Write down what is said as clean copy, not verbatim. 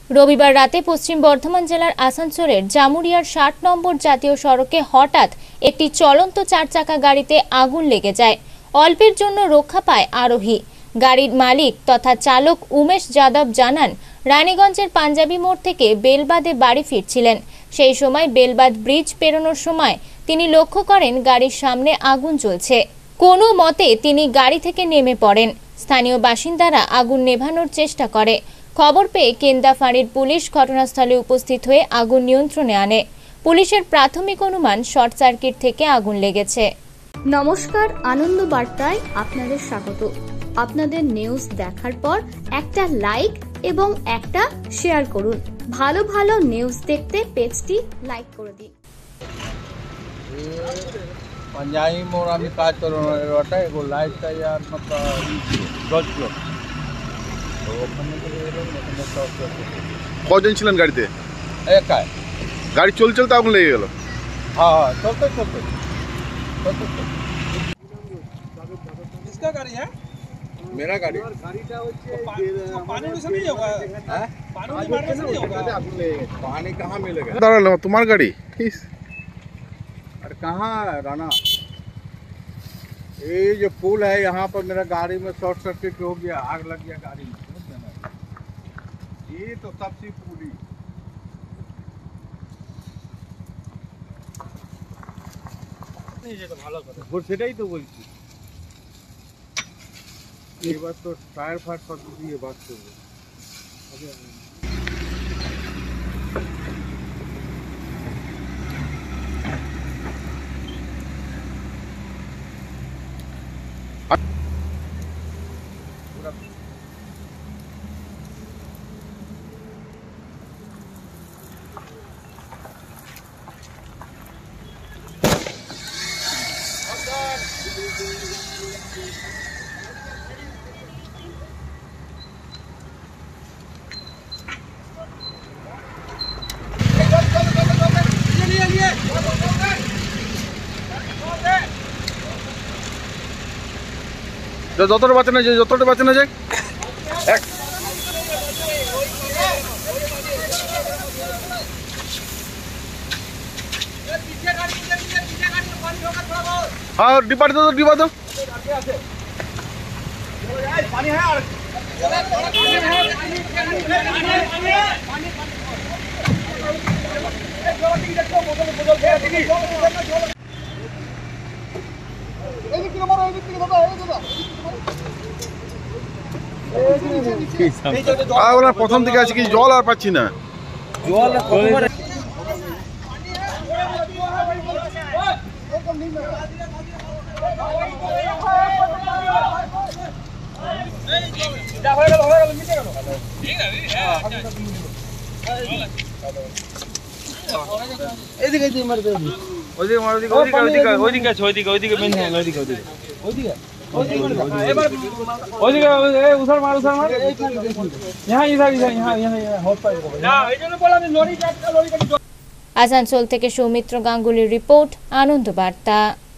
রবিবার রাতে পশ্চিম বর্ধমান জেলার আসানসোলের জামুরিয়ার ৬০ নম্বর জাতীয় সড়কে হঠাৎ একটি চলন্ত চারচাকা গাড়িতে আগুন লেগে যায়। অল্পের জন্য রক্ষা পায় আরোহী। গাড়ির মালিক তথা চালক উমেশ যাদব জানান, রানীগঞ্জের পাঞ্জাবি মোড় থেকে বেলবাদে বাড়ি ফিরছিলেন। সেই সময় বেলবাদ ব্রিজ পেরোনোর সময় তিনি লক্ষ্য করেন গাড়ির সামনে আগুন জ্বলছে। কোনো মতে তিনি গাড়ি থেকে নেমে পড়েন। স্থানীয় বাসিন্দারা আগুন নেভানোর চেষ্টা করে। খবর পেয়ে কেন্দা ফাঁড়ির পুলিশ ঘটনাস্থলে উপস্থিত হয়ে আগুন নিয়ন্ত্রণে আনে। পুলিশের প্রাথমিক অনুমান শর্ট সার্কিট থেকে আগুন লেগেছে। নমস্কার, আনন্দ বার্তায় আপনাদের স্বাগত। আপনাদের নিউজ দেখার পর একটা লাইক এবং একটা শেয়ার করুন। ভালো ভালো নিউজ দেখতে পেজটি লাইক করে দিন। पंजाबी मोड़ आम्ही काज करून वाटा एगो लाईटचा यार मतलब জ্বলছিল। তো ওখানে থেকে এলো ওখানে শর্ট সার্কিট। কজন ছিলেন গাড়িতে? একাই। গাড়ি চলতে আগুন লেগে গেল? हाँ चलते किसका गाड़ी है? मेरा गाड़ी। पानी से नहीं होगा? पानी मारने से नहीं होगा? पानी कहाँ मिलेगा? दाঁড়ালো তোমার गाड़ी? अरे कहाँ है राना? ये जो पुल है यहाँ पर मेरा गाड़ी में शॉर्ट सर्किट हो गया, आग लग गया गाड़ी में। ये तो सबसे पुली সেটাই তো বলছি। এবার তো টায়ার ফায়ার সব দিয়ে বাদ করবো। যতটা বাঁচানো যায় যতটা বাঁচানো যায়। हाँ डिब्बा दो डिब्बा दो। প্রথম দিকে আছে কি জল আর পাচ্ছি না। জল আসানসোল থেকে সৌমিত্র গাঙ্গুলির রিপোর্ট, আনন্দ বার্তা।